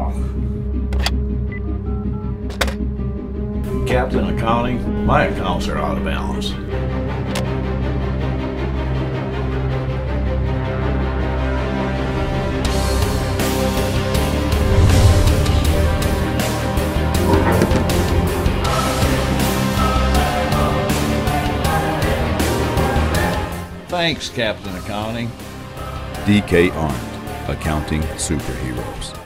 Captain Accounting, my accounts are out of balance. Thanks, Captain Accounting. DK Arndt, Accounting Superheroes.